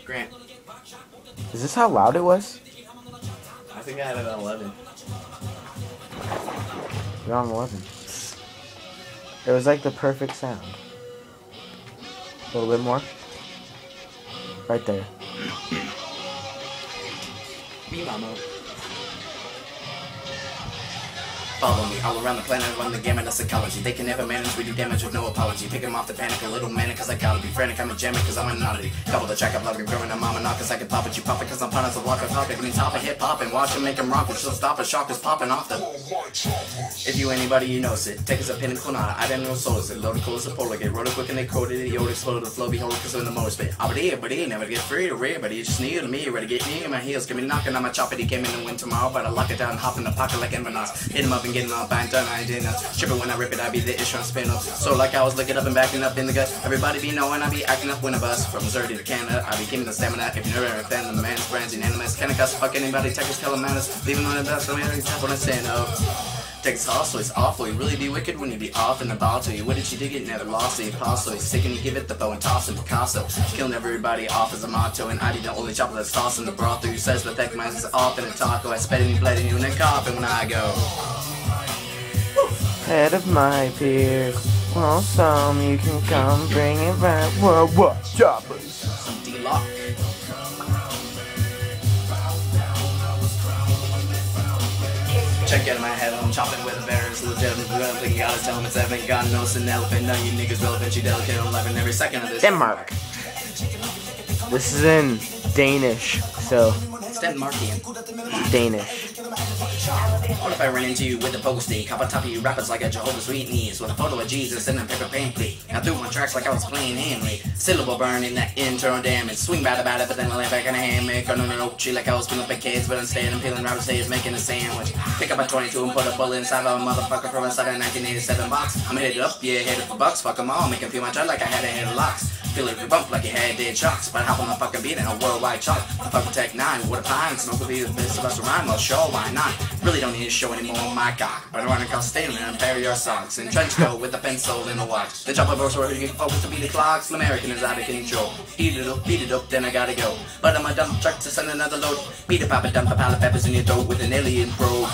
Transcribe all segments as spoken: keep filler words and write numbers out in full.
Grant. Is this how loud it was? I think I had it at eleven. You're on eleven. It was like the perfect sound. A little bit more. Right there. Be mama. Follow me all around the planet, run the gamut of psychology. They can never manage, we do damage with no apology. Pick 'em off the panic, a little manic, cause I gotta be frantic. I'm a jammer, cause I'm an oddity. Double the track, I'm loving, growing, I'm mama knock, cause I can pop it, you pop it, cause I'm fun as a block of topic. I mean, top of hip hop and watch 'em make 'em rock, which will stop a shock is popping off the. If you anybody, you knows it. Take us a pin and clonata, I didn't know souls it. Loaded cool as a polar gate, wrote it quick and they coded it. Yo, exploded the flow, behold, cause in the motor spit. Ah, but here, but he never get free or rare, but he just near to me, ready to get near my heels. Give me knocking on my chopper, he came in and win tomorrow, but I lock it down, hop in the pocket like Eminem. Hit him up and get him all bang done. I didn't trip it when I rip it, I be the issue on spin up. So like I was looking up and backing up in the gut. Everybody be knowing I be acting up when I bust. From Missouri to Canada, I be giving the stamina. If you never understand the man's brands unanimous. Can I cuss fuck anybody, Texas, tell them manners. Leaving on the best, I'm here, tap when I stand up. Texas hustle, it's awful. You really be wicked when you be off in the bottle. You what did you dig it? Never lost the apostle. He's sick and you give it the bow and toss him Picasso. Killing everybody off as a motto. And I be the only chopper that's tossing the broth through. Says the tech man is off in a taco. I spit and you bled in you and then coffin when I go. Head of my peers. Well, some you can come bring it back. What, what, choppers? Some D-Lock. Check out my head, I'm chopping with a bear. It's legitimate, I don't think you gotta tell him it's evident. God knows an elephant, none of you niggas relevant. You delicate, I'm loving every second of this. Denmark. This is in Danish, so. It's Denmarkian. Danish. What if I ran into you with a pogo stick? Hop on top of you rappers like a Jehovah's Witness with a photo of Jesus and a paper pancake. I threw my tracks like I was playing Henry. Syllable burn in that internal damage. Swing bad about it, but then I lay back in a hammock. On an oak tree like I was peeling up kids, but instead I'm peeling rappers' heads, making a sandwich. Pick up a twenty-two and put a bullet inside of a motherfucker from inside a nineteen eighty-seven box. I'm headed up, yeah, headed for bucks. Fuck 'em all, make 'em feel my jet like I had a head of locks. Feel every bump like it had dead shocks. But I hop on my fucking beat and a worldwide chalk. I fucking Tech nine, what a pine. Smoke will be the best of us around. Well, sure, why not? Really don't need to show anymore on my cock. But I run across the stadium and bury your socks. In trench coat with a pencil and a watch. The chopper verse where you can focus to be the clocks. The American is out of control. Heat it up, beat it up, then I gotta go. But I'm a dump truck to send another load. Beat a pop and dump a pile of peppers in your throat with an alien probe.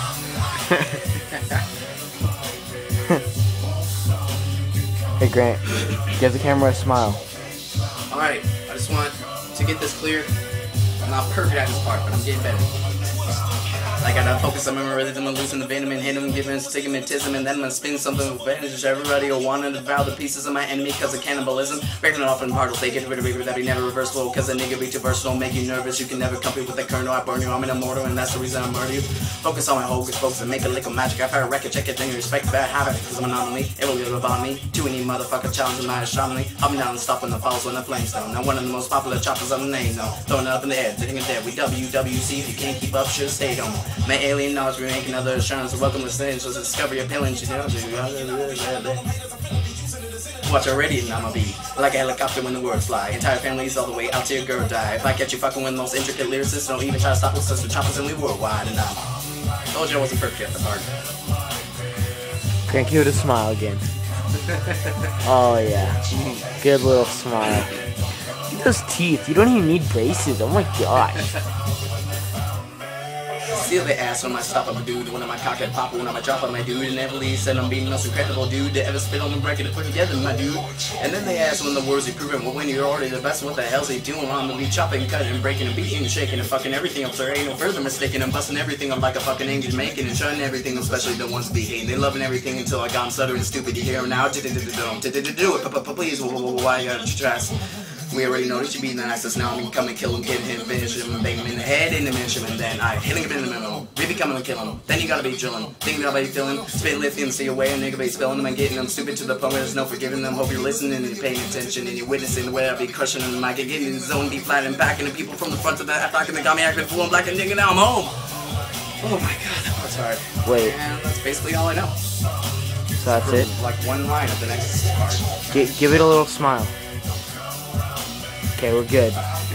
Hey Grant, give the camera a smile. Alright, I just want to get this clear. I'm not perfect at this part, but I'm getting better. I gotta focus on my rhythm and losing the venom and hitting, giving stigmatism, and then I'm gonna spin something with advantage. Everybody will want to devour the pieces of my enemy because of cannibalism. Breaking it off in particles, they get rid of it, that be never reversible. Cause a nigga be too versatile, make you nervous. You can never compete with the kernel. I burn you, I'm an immortal, and that's the reason I murder you. Focus on my hocus pocus and make a lick of magic. I've had a record, check it, then you respect bad habit. Cause I'm an anomaly, it will live about me. Too any motherfucker challenging my astronomy. I'll be down and stopping the falls when the flamestone. Now one of the most popular choppers on the name, though. Throwing it up in the air, thinking dead. We W W C, if you can't keep up, should stay home. My alien knowledge. We make another assurance. Welcome to Stage. So discovery of pillage. Watch already and I'ma be like a helicopter when the words fly. Entire families all the way out to your girl die. If I catch you fucking with the most intricate lyricists, don't even try to stop us. Since the choppers and we worldwide. And I told you I wasn't perfect at the part. Grant, give it a smile again. Oh yeah, good little smile. Look at those teeth. You don't even need braces. Oh my gosh. Steal the ass when I stop up a dude, when I'm a cock and pop, when I'm a drop on my dude, and never leave said I'm being the most incredible dude to ever spit on the record to put together, my dude. And then they ask when the words he proven, well when you're already the best, what the hell's he doing? I'm gonna be chopping, cutting, breaking, and beating, and shaking, and fucking everything up, so there ain't no further mistaking. I'm busting everything up like a fucking angel, making and shutting everything, especially the ones be hating. They loving everything until I got them stuttering stupid. You hear them now? Do it, please, why you gotta trust? We already know that you be the nicest. Now I'm gonna come and kill him, hit him, finish him, bang him in the head, and diminish him, and then I hitting him in the middle. Really coming and kill him. Then you gotta be drilling. Thinking about you feeling. Spit lithium, see away, and nigga be spilling them and getting them stupid to the point where there's no forgiving them. Hope you're listening and you're paying attention and you're witnessing the way I be crushing them. I get getting in the zone, be flat and packing the people from the front to the back, and they got me acting fool. I'm black and nigga, now I'm home. Oh my god, that was hard. Wait. And that's basically all I know. So that's For it? like one line of the next part. G give it a little smile. Okay, we're good.